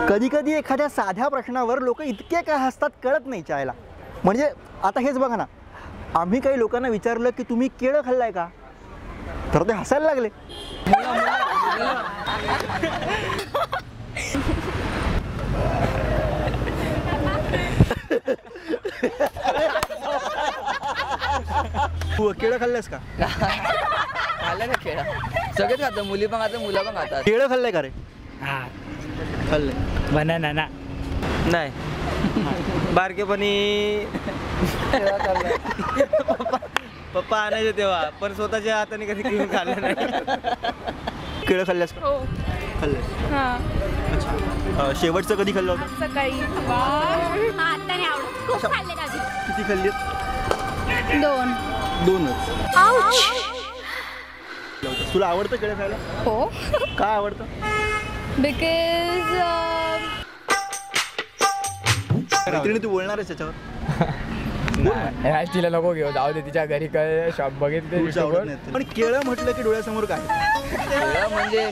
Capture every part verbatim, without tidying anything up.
कधी कधी एखाद्या साध्या प्रश्नावर लोक इतके काय हसतात कळत नाही चायला. म्हणजे आता हेच बघा ना, आम्ही काही लोकांना विचारलं की तुम्ही केळं खाल्लाय का, तर ते हसायला लागले. तू केळं खाल्लंस का? खाल्लं ना केळं, सगळेच खातात, मुली पण खातात मुलं पण खातात. केळं खाल्लंय का रे? हा खाल्लंय. बनाना ना नाही, बारकेपणी पप्पा आणायचे तेव्हा, पण स्वतःच्या हाताने कधी घेऊन खाल्लं नाही. केळं खाल्ल्यास का? हो खाल्लंय. हां अच्छा, शेवटचं कधी खाल्लं होतं? सकाळी. आता नाही आवडत, खूप खाल्ले आधी. किती खाल्ली? दोन. दोनच. तुला आवडतं केळं खायला? हो. काय आवडतं? बिकॉज मैत्रिणी तू बोलणार आहेस त्याच्यावर? तिला नको घेऊ, जाऊ दे, तिच्या घरी काय शॉप बघितले. पण केळं म्हटलं की डोळ्यासमोर काय? केळं म्हणजे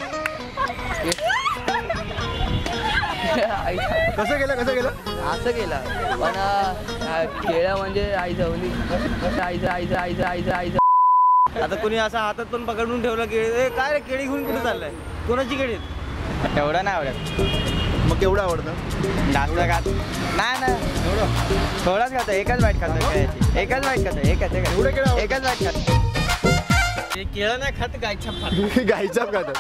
कसं गेलं कसं गेलं असं केलं, पण केळं म्हणजे आई जवली, आईचं आईचं आईचं आईचं आईचं. आता कोणी असं हातात पण पकडून ठेवलं केळी, काय रे केळी घेऊन कुठे चाललंय, कोणाची केळी? तेवढं नाही आवडत. मग केवढं आवडतं? जास्त खात नाही ना, एवढं थोडाच खातो, एकच वाईट खातो केळ्याची, एकच वाईट खातो, एकच एवढं केळं एकच वाईट खातो. केळं नाही खात, गायछाप खात. गायछाप खातात.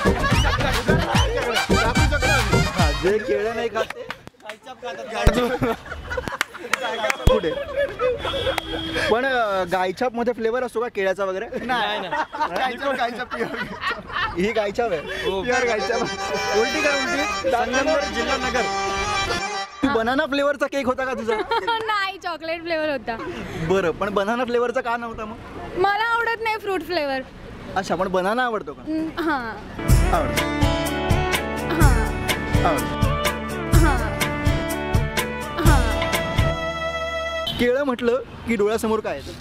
जे केळं नाही खात ते गायछाप खातात. पुढे पण गायछाप मध्ये फ्लेवर असतो का केळ्याचा वगैरे? नाही गायछाप ही गायछाप आहे. प्युअर गायछाप. उलटी कर उलटी. संगमनेर जिल्हा नगर. तू बनाना फ्लेवरचा केक होता का तुझा? नाही, चॉकलेट फ्लेवर होता. बरं, पण बनाना फ्लेवरचा का नव्हता मग? मला आवडत नाही फ्रूट फ्लेवर. अच्छा, पण बनाना आवडतो का? हां आवडतो. हां आवडतो. हां हां. केळं म्हटलं की डोळ्यासमोर काय येतं?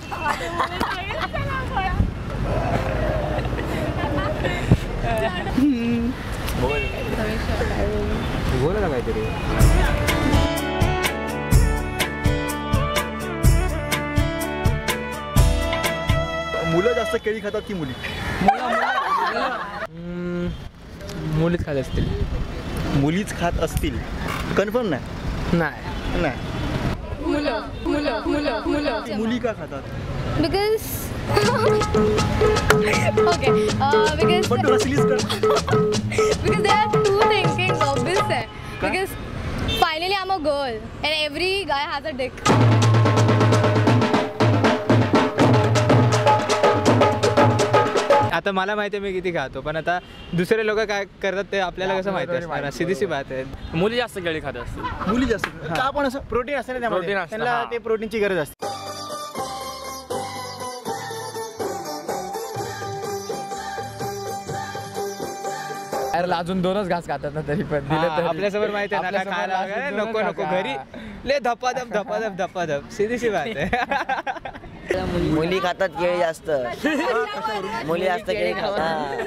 बोल ना काहीतरी. मुलं जास्त केळी खातात की मुली? मुलीच खात असतील. मुलीच खात असतील, कन्फर्म नाही? नाही नाही. मुलं मुलं मुलं मुलं. मुली का खातात? बिकॉज ओके बिकॉज पण तू हसलीस का? because there are two thinking obvious है because finally I'm a girl and every guy has a dick. आता मला माहिती आहे मी किती खातो, पण आता दुसरे लोक काय करतात ते आपल्याला कसं माहिती असणार? सीधी बात आहे. मुली जास्त केळी खात असतील. मुली जास्त का? पण असं प्रोटीन असतं ना त्यामध्ये, प्रोटीन असतं, त्यांना हां. ते प्रोटीनची गरज असते. अजून दोनच घास खातात ना, तरी पण दिलं तरी. आपल्यासमोर माहिती आहे ना काय खायला वगैरे नको नको, घरी ले धपाधप धपाधप धपाधप, सीधी बात आहे. मुली खातात केळी जास्त, मुली जास्त केळी खातात.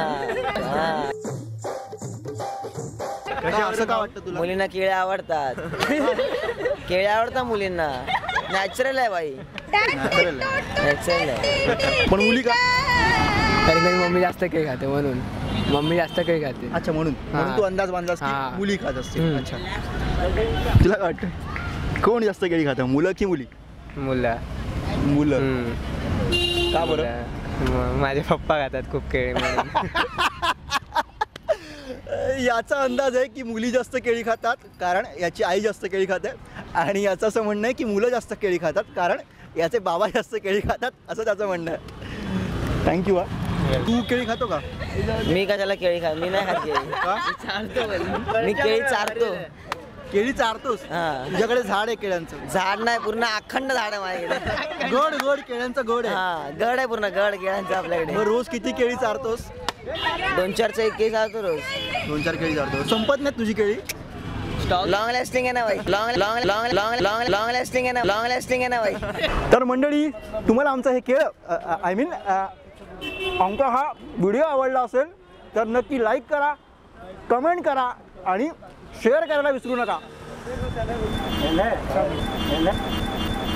का असं का वाटतं तुला? मुलींना केळी आवडतात, केळी आवडतात मुलींना. नॅचरल आहे बाई, Natural आहे. नॅचरल आहे. पण मुली का? कधी कधी मम्मी जास्त केळी खाते म्हणून. मम्मी जास्त केळी खाते अच्छा, म्हणून म्हणून तू अंदाज बांधलास की हां. मुली खात असतील. हम्म. अच्छा, तुला काय वाटतं कोण जास्त केळी खातं, मुलं की मुली? मुलं. मुलं. का बरं? म- माझे पप्पा खातात खूप केळी म्हणून. याचा अंदाज आहे की मुली जास्त केळी खातात कारण याची आई जास्त केळी खाते, आणि याचं असं म्हणणं आहे की मुलं जास्त केळी खातात कारण याचे बाबा जास्त केळी खातात, असं त्याचं म्हणणं आहे. थँक्यू. हा, तू केळी खातो का? मी कशाला केळी खा, मी नाही खात केळी. का? मी केळी चारतो. केळी चारतोस? हा. तुझ्याकडे झाड आहे केळ्यांचं? झाड नाही, पूर्ण अखंड झाड आहे माझ्याकडे. गोड गोड केळ्यांचं गोड आहे. हा, गड आहे पूर्ण, गड केळ्यांचं आपल्याकडे. मग रोज किती केळी चारतोस? दोन चारचं एक केळी चालतो रोज. दोन चार केळी चारतो. संपत नाही तुझी केळी? लॉंग लास्टिंग आहे ना भाई, long long long long long long lasting आहे ना, लॉंग लास्टिंग आहे ना भाई. तर मंडळी, तुम्हाला आमचा हे केळ आय मीन आमचा हा व्हिडिओ आवडला असेल तर नक्की लाईक करा, कमेंट करा आणि शेअर करायला विसरू नका.